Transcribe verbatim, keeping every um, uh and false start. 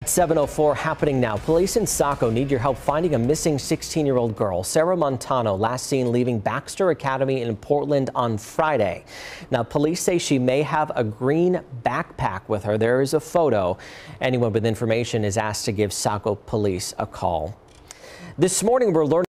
seven oh four happening now. Police in Saco need your help finding a missing sixteen year old girl. Sarah Montano last seen leaving Baxter Academy in Portland on Friday. Now police say she may have a green backpack with her. There is a photo. Anyone with information is asked to give Saco police a call. This morning we're learning